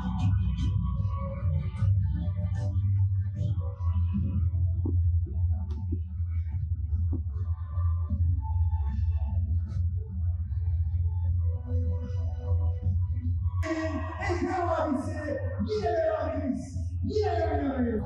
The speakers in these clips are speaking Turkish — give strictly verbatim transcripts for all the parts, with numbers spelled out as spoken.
Ekrem abisi yine beraberiz. Yine beraberiz.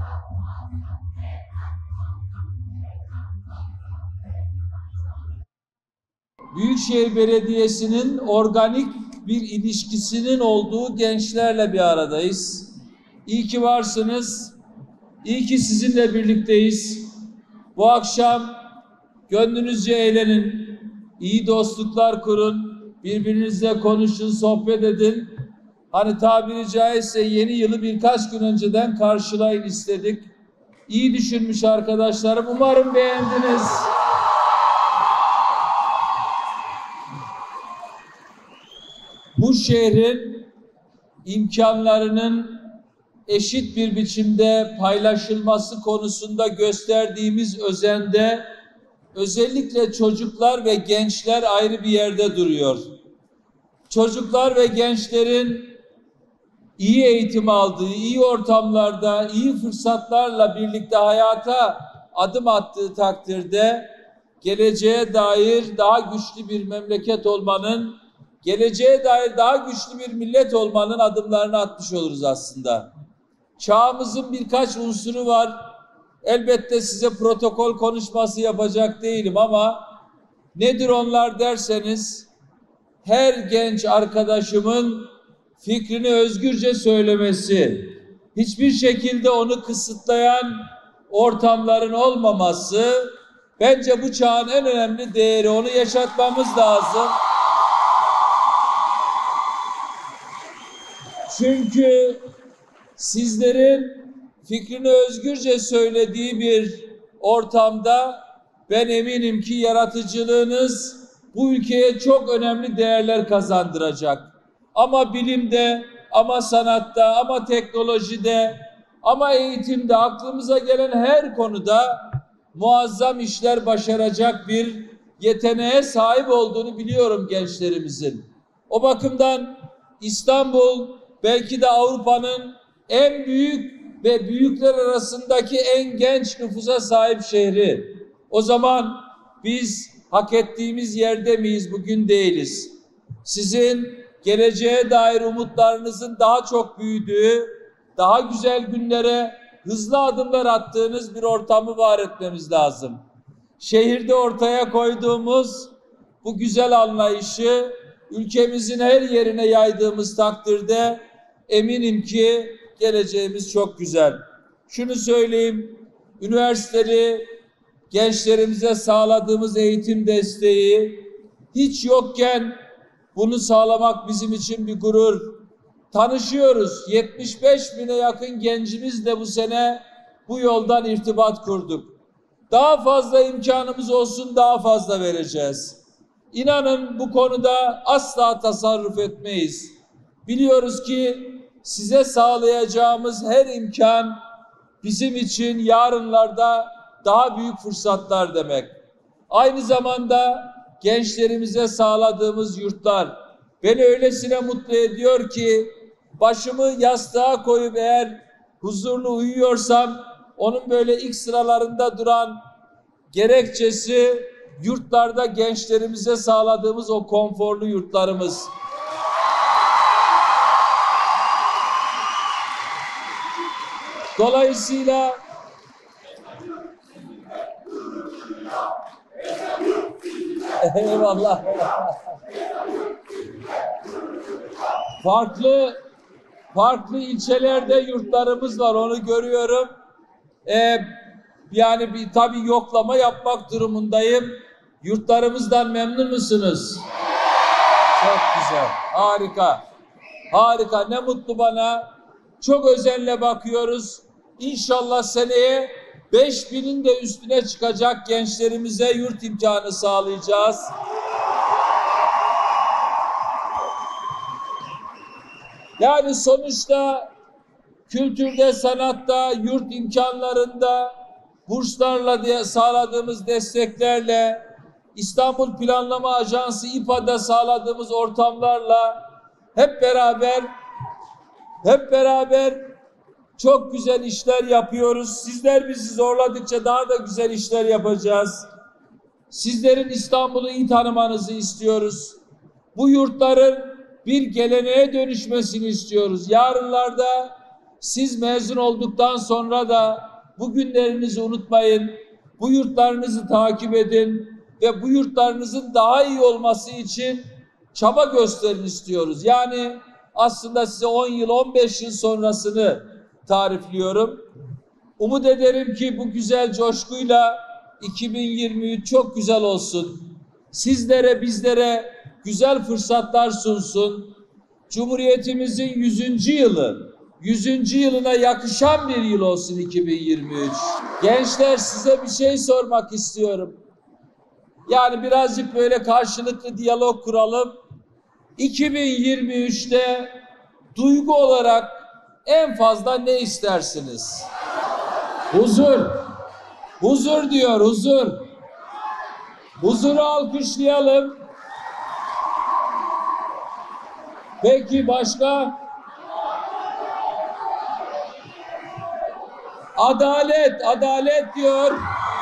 Büyükşehir Belediyesi'nin organik bir ilişkisinin olduğu gençlerle bir aradayız. İyi ki varsınız. İyi ki sizinle birlikteyiz. Bu akşam gönlünüzce eğlenin. İyi dostluklar kurun. Birbirinizle konuşun, sohbet edin. Hani tabiri caizse yeni yılı birkaç gün önceden karşılayın istedik. İyi düşünmüş arkadaşlarım. Umarım beğendiniz. Bu şehrin imkanlarının eşit bir biçimde paylaşılması konusunda gösterdiğimiz özende özellikle çocuklar ve gençler ayrı bir yerde duruyor. Çocuklar ve gençlerin iyi eğitim aldığı, iyi ortamlarda, iyi fırsatlarla birlikte hayata adım attığı takdirde geleceğe dair daha güçlü bir memleket olmanın, geleceğe dair daha güçlü bir millet olmanın adımlarını atmış oluruz aslında. Çağımızın birkaç unsuru var. Elbette size protokol konuşması yapacak değilim ama nedir onlar derseniz, her genç arkadaşımın fikrini özgürce söylemesi, hiçbir şekilde onu kısıtlayan ortamların olmaması, bence bu çağın en önemli değeri. Onu yaşatmamız lazım. Çünkü sizlerin fikrini özgürce söylediği bir ortamda ben eminim ki yaratıcılığınız bu ülkeye çok önemli değerler kazandıracak. Ama bilimde, ama sanatta, ama teknolojide, ama eğitimde, aklımıza gelen her konuda muazzam işler başaracak bir yeteneğe sahip olduğunu biliyorum gençlerimizin. O bakımdan İstanbul belki de Avrupa'nın en büyük ve büyükler arasındaki en genç nüfusa sahip şehri. O zaman biz hak ettiğimiz yerde miyiz? Bugün değiliz. Sizin geleceğe dair umutlarınızın daha çok büyüdüğü, daha güzel günlere hızlı adımlar attığınız bir ortamı var etmemiz lazım. Şehirde ortaya koyduğumuz bu güzel anlayışı ülkemizin her yerine yaydığımız takdirde eminim ki geleceğimiz çok güzel. Şunu söyleyeyim, üniversiteli gençlerimize sağladığımız eğitim desteği hiç yokken bunu sağlamak bizim için bir gurur. Tanışıyoruz. yetmiş beş bine yakın gencimizle bu sene bu yoldan irtibat kurduk. Daha fazla imkanımız olsun, daha fazla vereceğiz. İnanın bu konuda asla tasarruf etmeyiz. Biliyoruz ki size sağlayacağımız her imkan bizim için yarınlarda daha büyük fırsatlar demek. Aynı zamanda gençlerimize sağladığımız yurtlar beni öylesine mutlu ediyor ki başımı yastığa koyup eğer huzurlu uyuyorsam onun böyle ilk sıralarında duran gerekçesi yurtlarda gençlerimize sağladığımız o konforlu yurtlarımız. Dolayısıyla eyvallah. Farklı farklı ilçelerde yurtlarımız var, onu görüyorum. Ee, yani bir tabii yoklama yapmak durumundayım. Yurtlarımızdan memnun musunuz? Çok güzel, harika, harika. Ne mutlu bana. Çok özenle bakıyoruz. İnşallah seneye beş binin de üstüne çıkacak gençlerimize yurt imkanı sağlayacağız. Yani sonuçta kültürde, sanatta, yurt imkanlarında, burslarla diye sağladığımız desteklerle, İstanbul Planlama Ajansı İ P A'da sağladığımız ortamlarla hep beraber Hep beraber çok güzel işler yapıyoruz. Sizler bizi zorladıkça daha da güzel işler yapacağız. Sizlerin İstanbul'u iyi tanımanızı istiyoruz. Bu yurtların bir geleneğe dönüşmesini istiyoruz. Yarınlarda siz mezun olduktan sonra da bu günlerinizi unutmayın. Bu yurtlarınızı takip edin ve bu yurtlarınızın daha iyi olması için çaba gösterin istiyoruz. Yani aslında size on yıl, on beş yıl sonrasını tarifliyorum. Umut ederim ki bu güzel coşkuyla iki bin yirmi üç çok güzel olsun. Sizlere, bizlere güzel fırsatlar sunsun. Cumhuriyetimizin yüzüncü yılı, yüzüncü yılına yakışan bir yıl olsun iki bin yirmi üç. Gençler, size bir şey sormak istiyorum. Yani birazcık böyle karşılıklı diyalog kuralım. iki bin yirmi üçte duygu olarak en fazla ne istersiniz? Huzur. Huzur diyor, huzur. Huzuru alkışlayalım. Peki başka? Adalet, adalet diyor.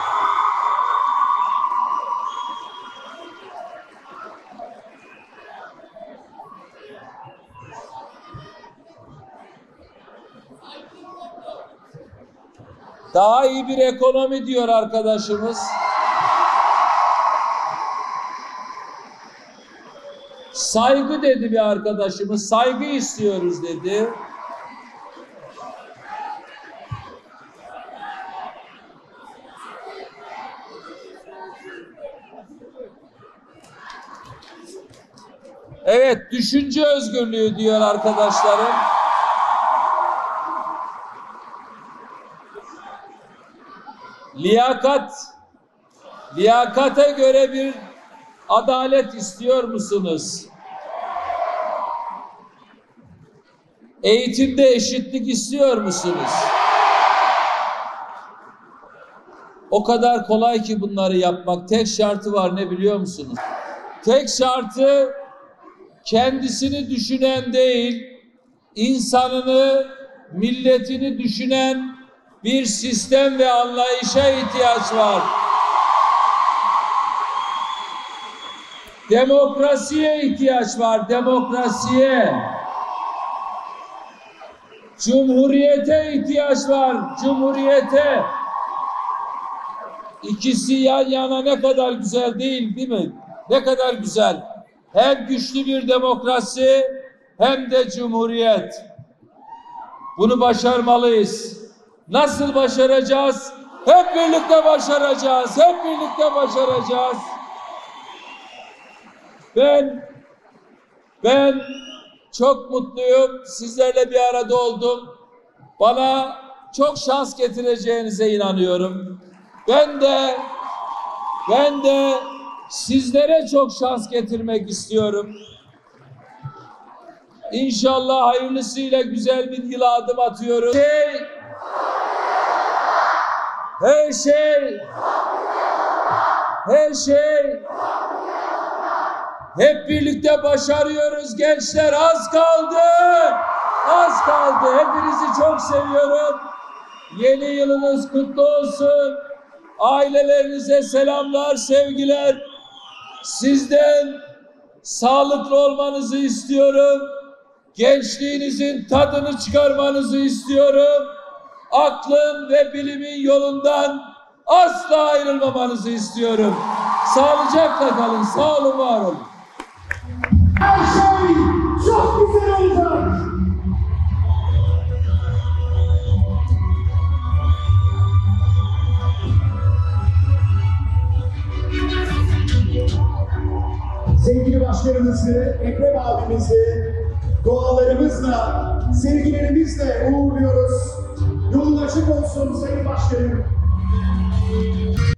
Daha iyi bir ekonomi diyor arkadaşımız. Saygı dedi bir arkadaşımız. Saygı istiyoruz dedi. Evet, düşünce özgürlüğü diyor arkadaşlarım. Liyakat, liyakata göre bir adalet istiyor musunuz? Eğitimde eşitlik istiyor musunuz? O kadar kolay ki bunları yapmak. Tek şartı var, ne biliyor musunuz? Tek şartı kendisini düşünen değil, insanını, milletini düşünen bir sistem ve anlayışa ihtiyaç var. Demokrasiye ihtiyaç var, demokrasiye. Cumhuriyete ihtiyaç var, cumhuriyete. İkisi yan yana ne kadar güzel değil, değil mi? Ne kadar güzel. Hem güçlü bir demokrasi hem de cumhuriyet. Bunu başarmalıyız. Nasıl başaracağız? Hep birlikte başaracağız. Hep birlikte başaracağız. Ben ben çok mutluyum. Sizlerle bir arada oldum. Bana çok şans getireceğinize inanıyorum. Ben de ben de sizlere çok şans getirmek istiyorum. İnşallah hayırlısıyla güzel bir yıla adım atıyoruz. Şey, her şey, her şey, hep birlikte başarıyoruz gençler. Az kaldı, az kaldı. Hepinizi çok seviyorum. Yeni yılınız kutlu olsun. Ailelerinize selamlar, sevgiler. Sizden sağlıklı olmanızı istiyorum. Gençliğinizin tadını çıkarmanızı istiyorum. Aklın ve bilimin yolundan asla ayrılmamanızı istiyorum. Sağlıcakla kalın, sağ olun, var olun. Her şey çok güzel olacak. Sevgili başkanımızı, Ekrem abimizi dualarımızla, sevgilerimizle uğurluyoruz. Yolun açık olsun Sayın Başkanım.